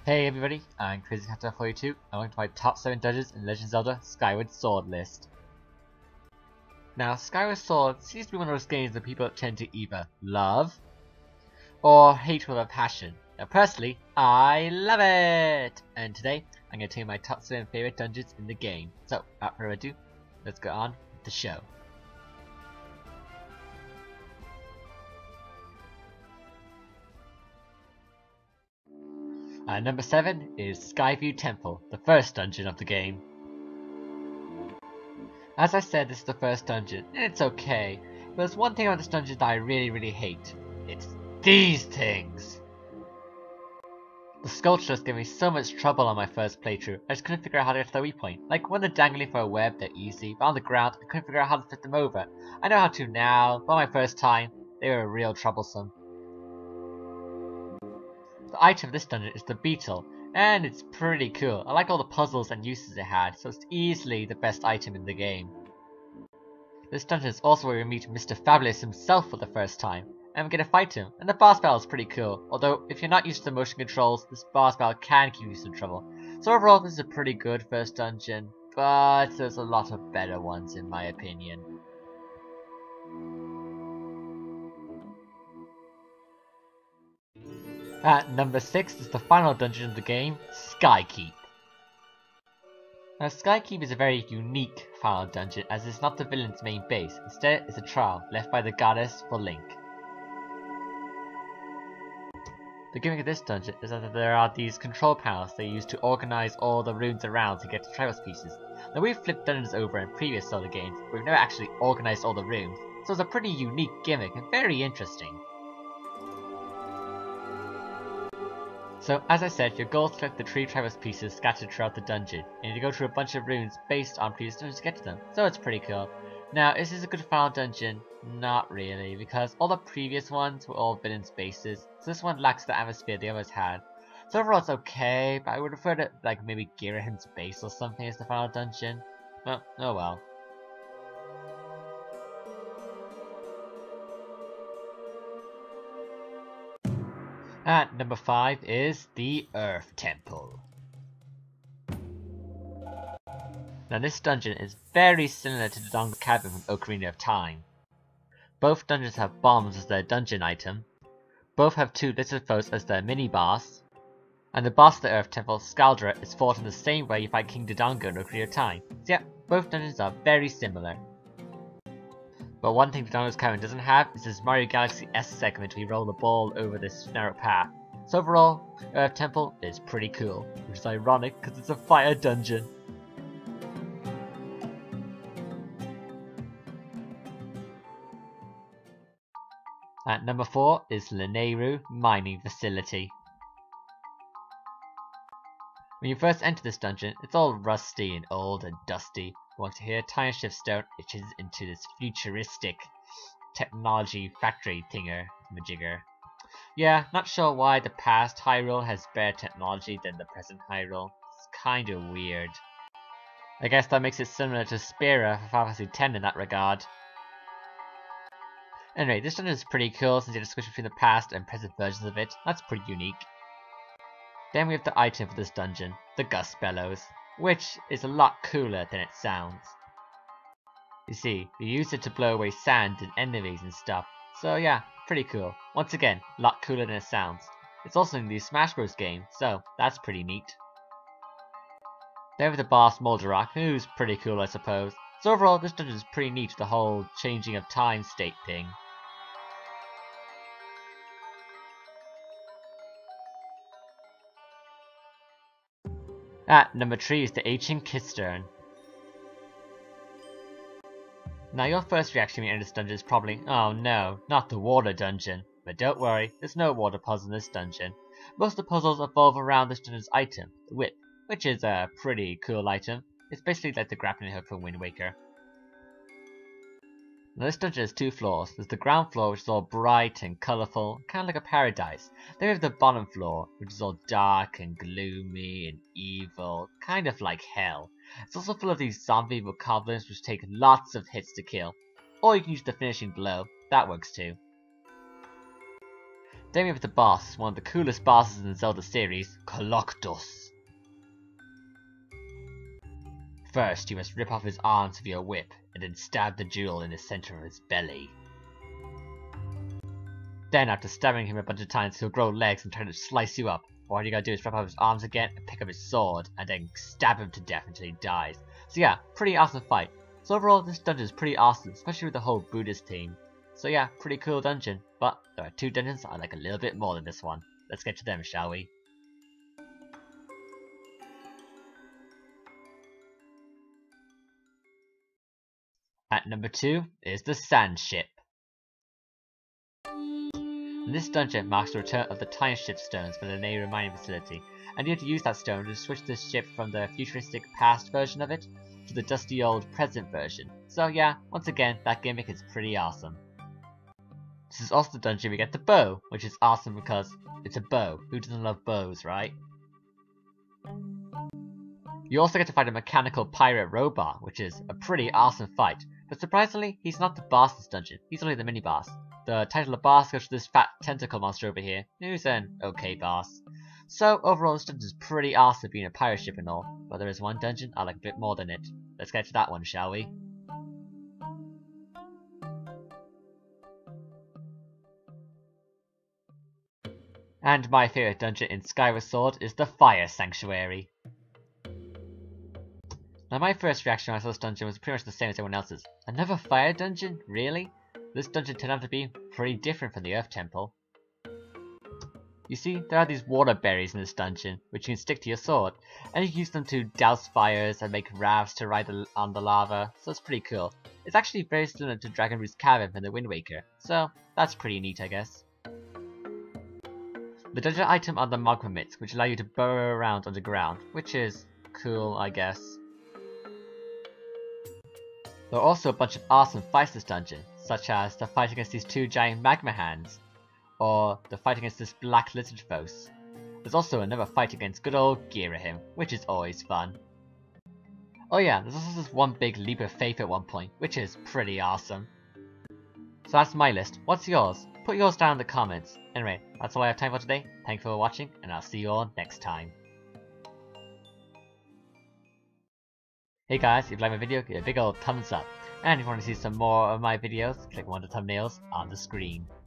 Hey everybody, I'm CrazyCaptain42 and welcome to my top 7 dungeons in Legend of Zelda Skyward Sword list. Now, Skyward Sword seems to be one of those games that people tend to either love or hate with a passion. Now personally, I love it! And today, I'm going to tell you my top 7 favourite dungeons in the game. So, without further ado, let's get on with the show. Number 7 is Skyview Temple, the first dungeon of the game. As I said, this is the first dungeon, and it's okay, but there's one thing about this dungeon that I really hate. It's these things! The sculptures gave me so much trouble on my first playthrough, I just couldn't figure out how to get to the weak point. Like, when they're dangling for a web, they're easy, but on the ground, I couldn't figure out how to flip them over. I know how to now, but on my first time, they were real troublesome. The item of this dungeon is the beetle, and it's pretty cool. I like all the puzzles and uses it had, so it's easily the best item in the game. This dungeon is also where we meet Mr. Fabulous himself for the first time, and we get to fight him, and the boss battle is pretty cool, although if you're not used to the motion controls, this boss battle can give you some trouble. So overall, this is a pretty good first dungeon, but there's a lot of better ones in my opinion. At number 6 is the final dungeon of the game, Skykeep. Now Skykeep is a very unique final dungeon as it's not the villain's main base, instead it's a trial left by the goddess for Link. The gimmick of this dungeon is that there are these control panels they use to organize all the runes around to get to Trials pieces. Now we've flipped dungeons over in previous Zelda games, but we've never actually organized all the runes, so it's a pretty unique gimmick and very interesting. So, as I said, your goal is to collect the 3 Trials pieces scattered throughout the dungeon, and you go through a bunch of runes based on previous dungeons to get to them, so it's pretty cool. Now, is this a good final dungeon? Not really, because all the previous ones were all villains' bases, so this one lacks the atmosphere the others had. So overall it's okay, but I would prefer to, like, maybe Girahim's base or something as the final dungeon. Well, oh well. At number 5 is the Earth Temple. Now this dungeon is very similar to the Dodongo Cavern from Ocarina of Time. Both dungeons have bombs as their dungeon item, both have 2 lizard foes as their mini-boss, and the boss of the Earth Temple, Scaldra, is fought in the same way you fight King Dodongo in Ocarina of Time. So yeah, both dungeons are very similar. But one thing Dodongo's Cavern doesn't have is this Mario Galaxy S segment where you roll the ball over this narrow path. So overall, Earth Temple is pretty cool, which is ironic because it's a fire dungeon. At number 4 is Lanayru Mining Facility. When you first enter this dungeon, it's all rusty and old and dusty. Once you hear a time shift stone, it changes into this futuristic technology factory majigger. Yeah, not sure why the past Hyrule has better technology than the present Hyrule. It's kinda weird. I guess that makes it similar to Spira for Final Fantasy X in that regard. Anyway, this dungeon is pretty cool since you have to switch between the past and present versions of it. That's pretty unique. Then we have the item for this dungeon, the Gust Bellows, which is a lot cooler than it sounds. You see, you use it to blow away sand and enemies and stuff, so yeah, pretty cool. Once again, a lot cooler than it sounds. It's also in the Smash Bros game, so that's pretty neat. Then we have the boss Moldarok, who's pretty cool I suppose. So overall, this dungeon is pretty neat, the whole changing of time state thing. At number 3 is the Ancient Cistern. Now your first reaction when you enter this dungeon is probably, oh no, not the water dungeon. But don't worry, there's no water puzzle in this dungeon. Most of the puzzles evolve around this dungeon's item, the whip, which is a pretty cool item. It's basically like the grappling hook from Wind Waker. Now this dungeon has 2 floors. There's the ground floor, which is all bright and colourful, kind of like a paradise. Then we have the bottom floor, which is all dark and gloomy and evil, kind of like hell. It's also full of these zombie bokoblins which take lots of hits to kill. Or you can use the finishing blow, that works too. Then we have the boss, one of the coolest bosses in the Zelda series, Kolokdos. First, you must rip off his arms with your whip, and then stab the jewel in the center of his belly. Then, after stabbing him a bunch of times, he'll grow legs and try to slice you up. All you gotta do is rip off his arms again, and pick up his sword, and then stab him to death until he dies. So yeah, pretty awesome fight. So overall, this dungeon is pretty awesome, especially with the whole Buddhist theme. So yeah, pretty cool dungeon, but there are 2 dungeons I like a little bit more than this one. Let's get to them, shall we? At number 2 is the Sand Ship. This dungeon marks the return of the Time Ship stones from the Nehru mining facility, and you have to use that stone to switch the ship from the futuristic past version of it to the dusty old present version. So yeah, once again, that gimmick is pretty awesome. This is also the dungeon we get the bow, which is awesome because it's a bow. Who doesn't love bows, right? You also get to fight a mechanical pirate robot, which is a pretty awesome fight. But surprisingly, he's not the boss of this dungeon, he's only the mini-boss. The title of boss goes to this fat tentacle monster over here, who's an okay boss. So overall, this dungeon is pretty awesome being a pirate ship and all, but there is one dungeon I like a bit more than it. Let's get to that one, shall we? And my favourite dungeon in Skyward Sword is the Fire Sanctuary. Now my first reaction when I saw this dungeon was pretty much the same as everyone else's. Another fire dungeon? Really? This dungeon turned out to be pretty different from the Earth Temple. You see, there are these water berries in this dungeon, which you can stick to your sword, and you can use them to douse fires and make rafts to ride on the lava, so it's pretty cool. It's actually very similar to Dragon Root's Cavern from the Wind Waker, so that's pretty neat, I guess. The dungeon item are the magma mitts, which allow you to burrow around underground, which is cool, I guess. There are also a bunch of awesome fights in this dungeon, such as the fight against these 2 giant magma hands, or the fight against this black lizard foes. There's also another fight against good old Girahim, which is always fun. Oh yeah, there's also this one big leap of faith at one point, which is pretty awesome. So that's my list. What's yours? Put yours down in the comments. Anyway, that's all I have time for today. Thanks for watching, and I'll see you all next time. Hey guys, if you like my video, give it a big old thumbs up. And if you want to see some more of my videos, click one of the thumbnails on the screen.